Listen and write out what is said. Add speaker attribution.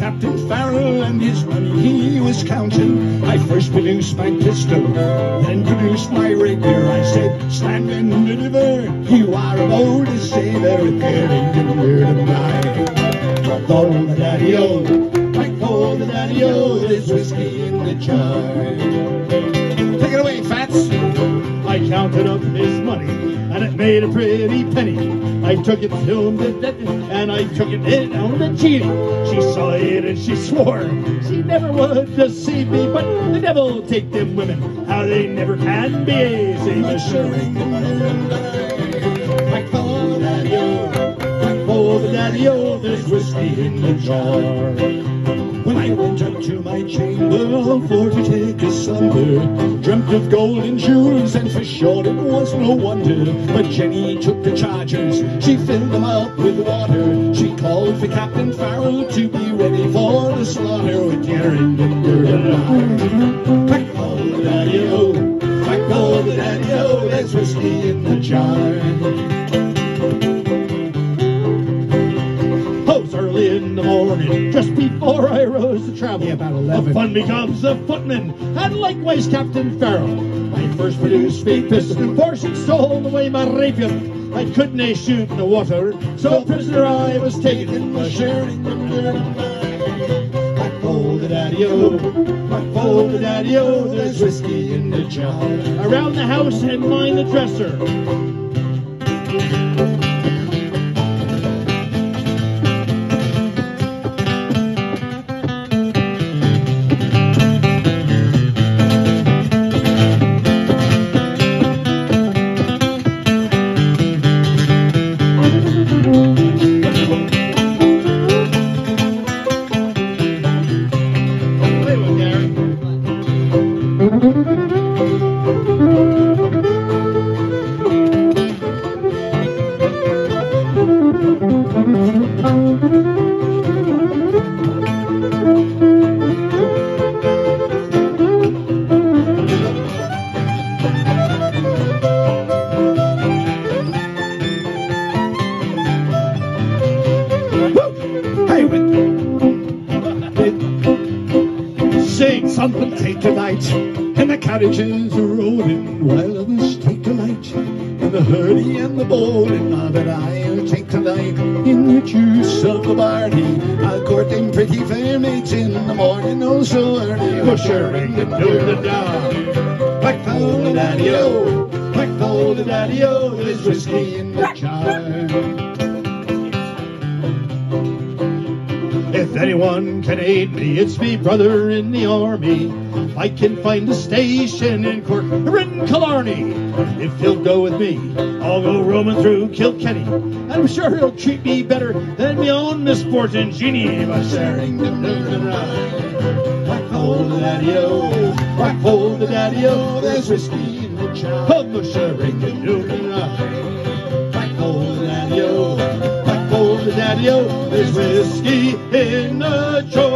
Speaker 1: Captain Farrell and his money he was counting. I first produced my pistol, then produced my rapier. I said, stand and deliver, you are about to say they're getting near to die. Oh, the daddy-o, I call the daddy-o, there's whiskey in the jar. Take it away, Fats. I counted up his money, and it made a pretty penny. I took it to the and I took it down to Jeannie. She saw it and she swore she never would deceive me. But the devil take them women, how they never can be. Say the shirring. I call the daddy-o, I call the daddy-o, there's whiskey in the jar. When I went up to my chamber for to take a slumber, dreamt of golden jewels, and for sure it was no wonder. But Jenny took the chargers, she filled them up with water. She called for Captain Farrell to be ready for the slaughter with Darren and Durden. I call the daddy-o, I call the daddy-o, there's whiskey in the jar. Early in the morning, just before I rose to travel, about 11, fun becomes a footman, and likewise Captain Farrell. I first produced my pistol, for she stole away my rapier. I couldn't shoot in the water, so prisoner I was taken in the sharing. I call the daddy-o, I call the daddy-o, there's whiskey in the jar. Around the house and mind the dresser. Something take delight, and the carriages are rolling, while others take delight in the hurdy and the bowling. Ah, but I'll take delight in the juice of the barley. I'll court them pretty fair mates in the morning, oh so early. Mushering and do the da. Whack call the daddy-o, whack call the daddy-o, there's whiskey in the jar. If anyone can aid me, it's me brother in the army. I can find a station in Cork or in Killarney. If he'll go with me, I'll go roaming through Kilkenny. I'm sure he'll treat me better than my own misfortune Jeannie. By sharing them and ride. Whack hold the daddy-o, whack hold the daddy-o, there's whiskey in the jar. Come the sharing and ride. Whack hold the daddy-o, the daddy-o, there's whiskey in the jar.